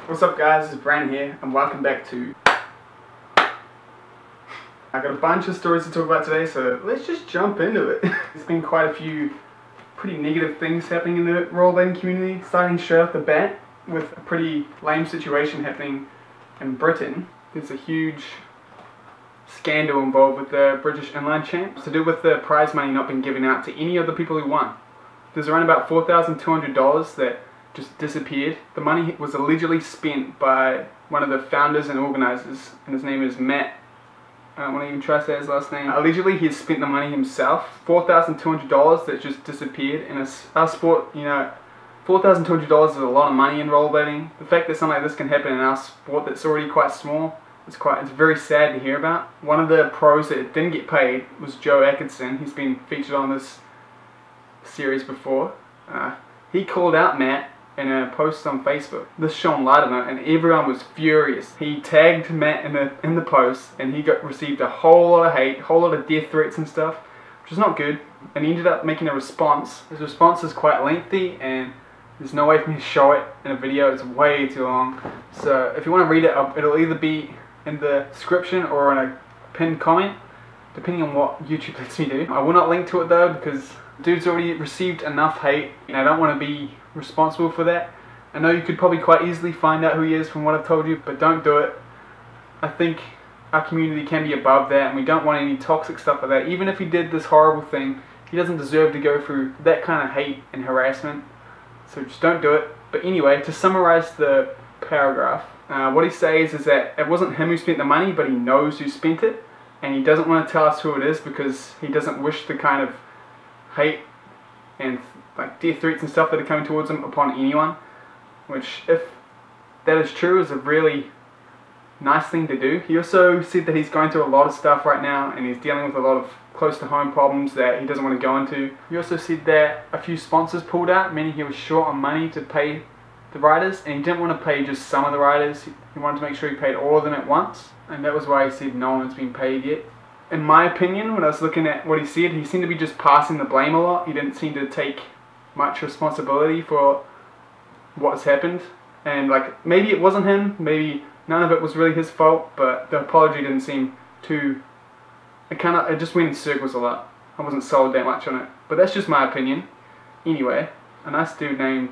What's up guys, it's Brandon here and welcome back to... I got a bunch of stories to talk about today, so let's just jump into it. There's been quite a few pretty negative things happening in the rollerblading community, starting straight off the bat with a pretty lame situation happening in Britain. There's a huge scandal involved with the British Inline Champs to do with the prize money not being given out to any of the people who won. There's around about $4,200 that just disappeared. The money was allegedly spent by one of the founders and organisers, and his name is Matt. I don't want to even try to say his last name. Allegedly he spent the money himself, $4,200 that just disappeared. In our sport, you know, $4,200 is a lot of money in rollerblading. The fact that something like this can happen in our sport that's already quite small, it's very sad to hear about. One of the pros that didn't get paid was Joe Atkinson. He's been featured on this series before. He called out Matt in a post on Facebook. This shone light on it and everyone was furious. He tagged Matt in the post and he received a whole lot of hate, a whole lot of death threats and stuff, which is not good. And he ended up making a response. His response is quite lengthy and there's no way for me to show it in a video, it's way too long. So if you want to read it, it'll either be in the description or in a pinned comment, depending on what YouTube lets me do. I will not link to it though because dude's already received enough hate and I don't want to be responsible for that. I know you could probably quite easily find out who he is from what I've told you, but don't do it. I think our community can be above that and we don't want any toxic stuff like that. Even if he did this horrible thing, he doesn't deserve to go through that kind of hate and harassment. So just don't do it. But anyway, to summarize the paragraph, what he says is that it wasn't him who spent the money, but he knows who spent it, and he doesn't want to tell us who it is because he doesn't wish the kind of hate and like death threats and stuff that are coming towards him upon anyone, which, if that is true, is a really nice thing to do. He also said that he's going through a lot of stuff right now and he's dealing with a lot of close to home problems that he doesn't want to go into. He also said that a few sponsors pulled out, meaning he was short on money to pay the riders, and he didn't want to pay just some of the riders. He wanted to make sure he paid all of them at once, and that was why he said no one's been paid yet. In my opinion, when I was looking at what he said, he seemed to be just passing the blame a lot. He didn't seem to take much responsibility for what's happened, and like maybe it wasn't him, maybe none of it was really his fault, but the apology didn't seem too... it just went in circles a lot. I wasn't sold that much on it, but that's just my opinion. Anyway, a nice dude named...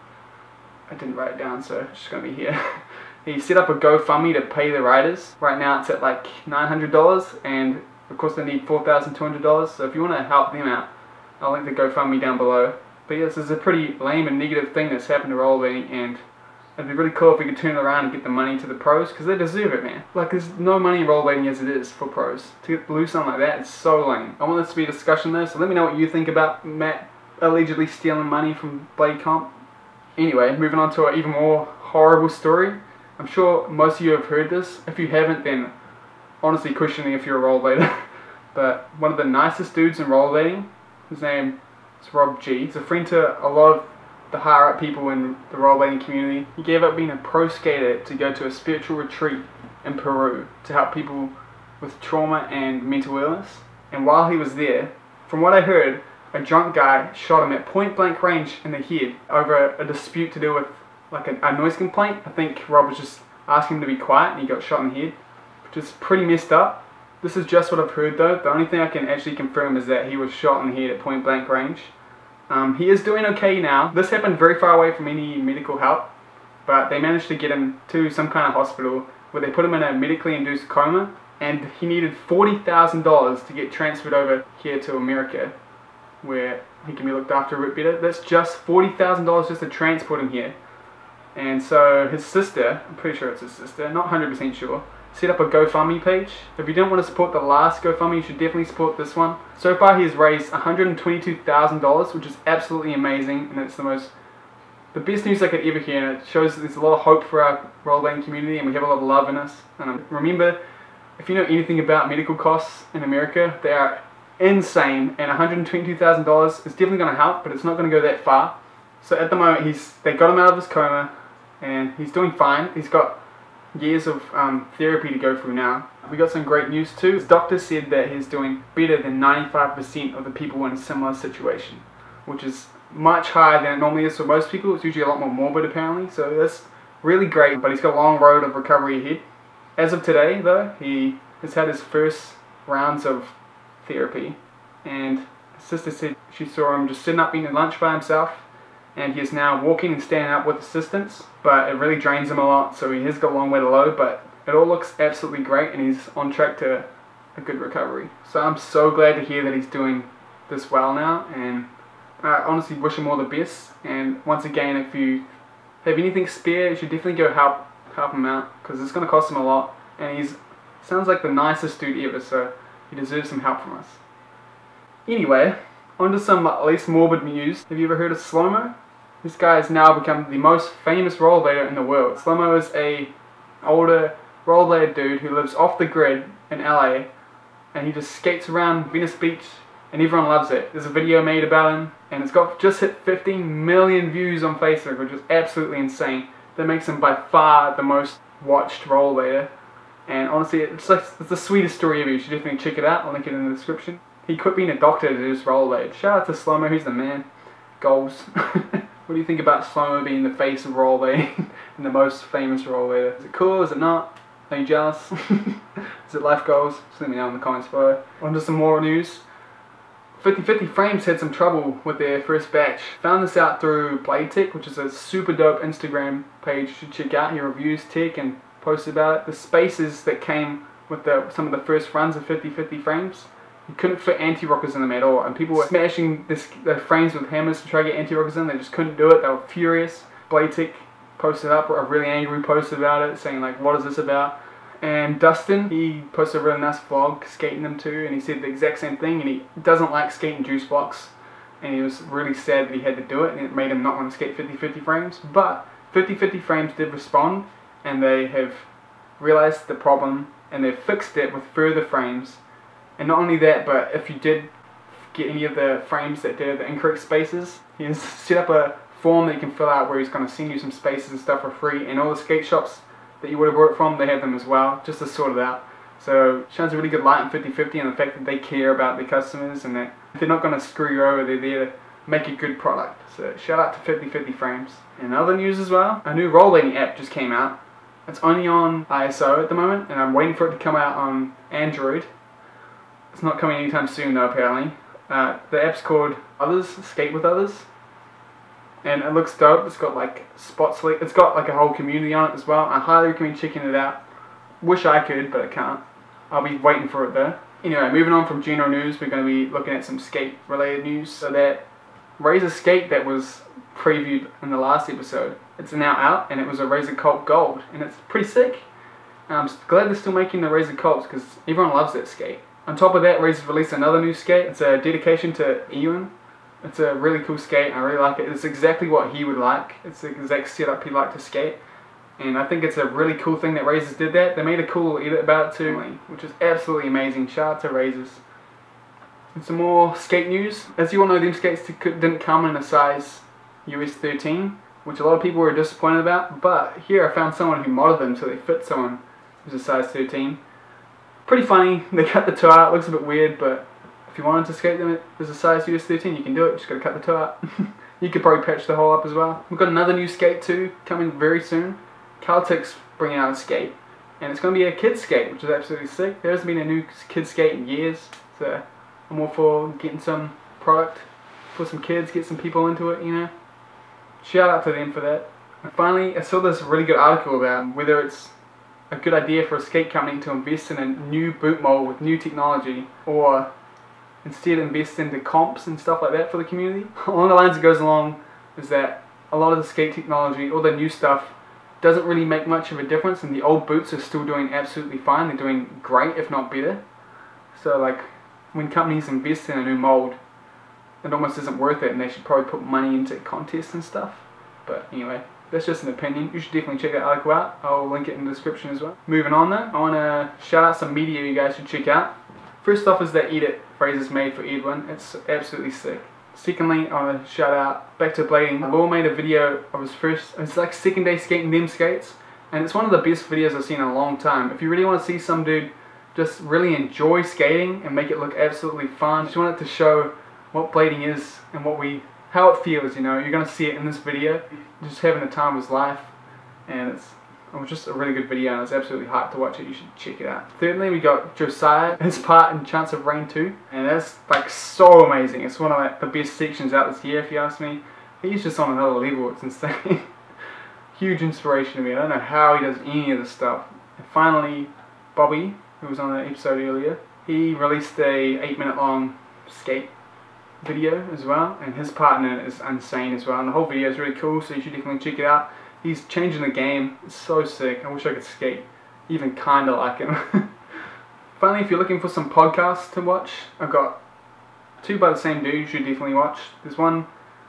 I didn't write it down, so it's just gonna be here. He set up a GoFundMe to pay the riders. Right now it's at like $900 and of course they need $4,200, so if you want to help them out, I'll link the GoFundMe down below. But yeah, this is a pretty lame and negative thing that's happened to rollerblading, and it'd be really cool if we could turn it around and get the money to the pros, because they deserve it, man. Like, there's no money in rollerblading as it is for pros. To lose something like that, it's so lame. I want this to be a discussion though, so let me know what you think about Matt allegedly stealing money from Blade Comp. Anyway, moving on to an even more horrible story. I'm sure most of you have heard this. If you haven't, then honestly questioning if you're a rollerblader. But one of the nicest dudes in rollerblading, his name is Rob G. He's a friend to a lot of the higher up people in the rollerblading community. He gave up being a pro skater to go to a spiritual retreat in Peru to help people with trauma and mental illness. And while he was there, from what I heard, a drunk guy shot him at point blank range in the head over a dispute to do with like a noise complaint. I think Rob was just asking him to be quiet and he got shot in the head, which is pretty messed up. This is just what I've heard though. The only thing I can actually confirm is that he was shot in the head at point blank range. He is doing okay now. This happened very far away from any medical help, but they managed to get him to some kind of hospital where they put him in a medically induced coma, and he needed $40,000 to get transferred over here to America, where he can be looked after a bit better. That's just $40,000 just to transport him here. And so his sister, I'm pretty sure it's his sister, not 100% sure, set up a GoFundMe page. If you didn't want to support the last GoFundMe, you should definitely support this one. So far he has raised $122,000, which is absolutely amazing, and it's the best news I could ever hear, and it shows that there's a lot of hope for our rollerblading community and we have a lot of love in us. And remember, if you know anything about medical costs in America, they are insane, and $122,000 is definitely going to help, but it's not going to go that far. So at the moment they got him out of his coma and he's doing fine. He's got years of therapy to go through now. We got some great news too. His doctor said that he's doing better than 95% of the people in a similar situation, which is much higher than it normally is for most people. It's usually a lot more morbid apparently, so that's really great, but he's got a long road of recovery ahead. As of today, though, he has had his first rounds of therapy, and his sister said she saw him just sitting up eating lunch by himself, and he is now walking and standing up with assistance, but it really drains him a lot, so he has got a long way to go, but it all looks absolutely great, and he's on track to a good recovery. So I'm so glad to hear that he's doing this well now, and I honestly wish him all the best. And once again, if you have anything spare, you should definitely go help him out, because it's going to cost him a lot, and he's sounds like the nicest dude ever, so he deserves some help from us. Anyway, on to some less morbid news. Have you ever heard of Slow-Mo? This guy has now become the most famous rollerblader in the world. Slow-Mo is a older rollerblader dude who lives off the grid in LA, and he just skates around Venice Beach, and everyone loves it. There's a video made about him, and it's got just hit 15 million views on Facebook, which is absolutely insane. That makes him by far the most watched rollerblader, and honestly, it's the sweetest story ever. You should definitely check it out. I'll link it in the description. He quit being a doctor to just rollerblade. Shout out to Slow-Mo, who's the man. Goals. What do you think about Slow-Mo being the face of rollerblading and the most famous rollerblader? Is it cool? Is it not? Are you jealous? Is it life goals? Just let me know in the comments below. On to some more news. 5050 Frames had some trouble with their first batch. Found this out through Blade Tech, which is a super dope Instagram page you should check out. He reviews tech and posts about it. The spaces that came with some of the first runs of 5050 Frames, you couldn't fit anti-rockers in them at all, and people were smashing the frames with hammers to try to get anti-rockers in. They just couldn't do it. They were furious. Blade Tech posted up a really angry post about it, saying like, what is this about? And Dustin, he posted a really nice vlog skating them too, and he said the exact same thing, and he doesn't like skating juice blocks, and he was really sad that he had to do it, and it made him not want to skate 5050 Frames. But 5050 Frames did respond, and they have realized the problem, and they've fixed it with further frames. And not only that, but if you did get any of the frames that did have the incorrect spaces, he has set up a form that you can fill out where he's going to send you some spaces and stuff for free, and all the skate shops that you would have bought it from, they have them as well, just to sort it out. So shines a really good light on 5050 and the fact that they care about their customers, and that they're not going to screw you over. They're there to make a good product. So shout out to 5050 Frames. In other news as well, a new rollerblading app just came out. It's only on ISO at the moment, and I'm waiting for it to come out on Android. It's not coming anytime soon though, apparently. The app's called Others, Skate with Others, and it looks dope. It's got like spot select. It's got like a whole community on it as well. I highly recommend checking it out. Wish I could, but I can't. I'll be waiting for it though. Anyway, moving on from general news, we're going to be looking at some skate related news. So that Razor skate that was previewed in the last episode, it's now out, and it was a Razor Cult Gold, and it's pretty sick. I'm glad they're still making the Razor Cults, because everyone loves that skate. On top of that, Razor's released another new skate. It's a dedication to Ewan. It's a really cool skate. I really like it. It's exactly what he would like. It's the exact setup he'd like to skate. And I think it's a really cool thing that Razors did that. They made a cool edit about it too, which is absolutely amazing. Shout out to Razors. And some more skate news. As you all know, them skates didn't come in a size US 13, which a lot of people were disappointed about. But here I found someone who modded them so they fit someone who's a size 13. Pretty funny. They cut the toe out. It looks a bit weird, but if you wanted to skate them as a size US 13, you can do it. Just got to cut the toe out. You could probably patch the hole up as well. We've got another new skate too, coming very soon. Caltech's bringing out a skate, and it's going to be a kid's skate, which is absolutely sick. There hasn't been a new kid's skate in years, so I'm all for getting some product for some kids, get some people into it, you know. Shout out to them for that. And finally, I saw this really good article about whether it's a good idea for a skate company to invest in a new boot mold with new technology, or instead invest into comps and stuff like that for the community. Along the lines it goes along is that a lot of the skate technology, all the new stuff, doesn't really make much of a difference, and the old boots are still doing absolutely fine. They're doing great, if not better. So like, when companies invest in a new mold, it almost isn't worth it, and they should probably put money into contests and stuff. But anyway, that's just an opinion. You should definitely check that article out. I'll link it in the description as well. Moving on though, I want to shout out some media you guys should check out. First off is that edit Razor's made for Edwin. It's absolutely sick. Secondly, I want to shout out Back to Blading. Law made a video of his first, it's like second day skating them skates, and it's one of the best videos I've seen in a long time. If you really want to see some dude just really enjoy skating and make it look absolutely fun, just want it to show what blading is and how it feels, you know. You're going to see it in this video. Just having the time of his life. and it was just a really good video, and I was absolutely hyped to watch it. You should check it out. Thirdly, we got Josiah, his part in Chance of Rain 2, and that's like so amazing. It's one of like the best sections out this year, if you ask me. He's just on another level. It's insane. Huge inspiration to me. I don't know how he does any of this stuff. And finally, Bobby, who was on the episode earlier, he released a 8-minute long skate video as well, and his part in it is insane as well, and the whole video is really cool, so you should definitely check it out. He's changing the game. It's so sick. I wish I could skate even kinda like him. Finally, if you're looking for some podcasts to watch, I've got 2 by the same dude you should definitely watch. There's one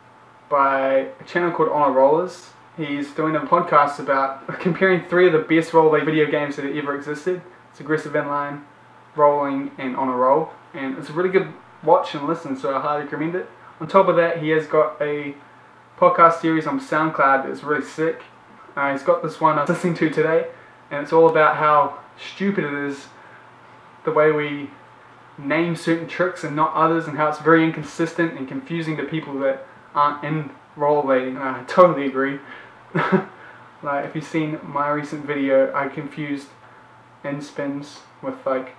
by a channel called On a Rollers. He's doing a podcast about comparing 3 of the best rollerblade video games that have ever existed. It's Aggressive Inline, Rolling, and On a Roll, and it's a really good watch and listen, so I highly recommend it. On top of that, he has got a podcast series on SoundCloud that's really sick. He's got this one I was listening to today, and it's all about how stupid it is the way we name certain tricks and not others, and how it's very inconsistent and confusing to people that aren't in rollerblading. And I totally agree. Like, if you've seen my recent video, I confused end spins with like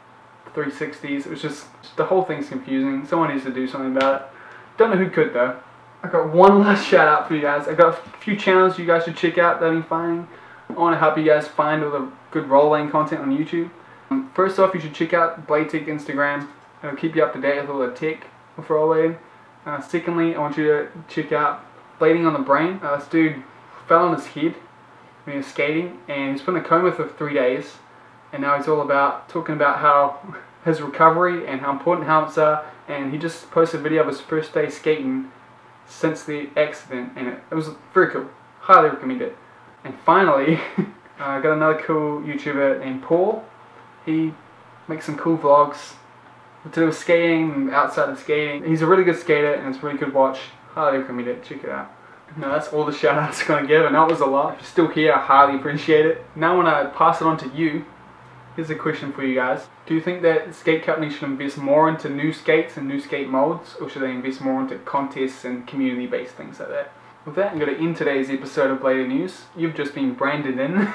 360s. It was just the whole thing's confusing. Someone needs to do something about it. Don't know who could though. I got one last shout out for you guys. I got a few channels you guys should check out that I've been finding. I want to help you guys find all the good rollerblading content on YouTube. First off, you should check out Blade Tech Instagram. It'll keep you up to date with all the tech for rollerblading. Secondly, I want you to check out Blading on the Brain. This dude fell on his head when he was skating, and he's been in a coma for 3 days. And now he's all about talking about how his recovery and how important helmets are. And he just posted a video of his first day skating since the accident, and it was very cool. Highly recommend it. And finally, I got another cool YouTuber named Paul. He makes some cool vlogs to do with skating and outside of skating. He's a really good skater, and it's a really good watch. Highly recommend it. Check it out. Now that's all the shout outs I'm going to give, and that was a lot. If you're still here, I highly appreciate it. Now when I pass it on to you, here's a question for you guys. Do you think that skate companies should invest more into new skates and new skate molds, or should they invest more into contests and community-based things like that? With that, I'm going to end today's episode of Blader News. You've just been branded in.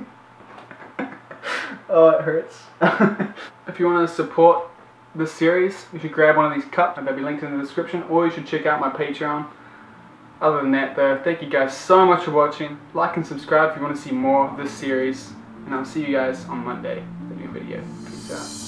Oh, it hurts. If you want to support this series, you should grab one of these cups. They'll be linked in the description, or you should check out my Patreon. Other than that though, thank you guys so much for watching. Like and subscribe if you want to see more of this series. And I'll see you guys on Monday with a new video. Peace out.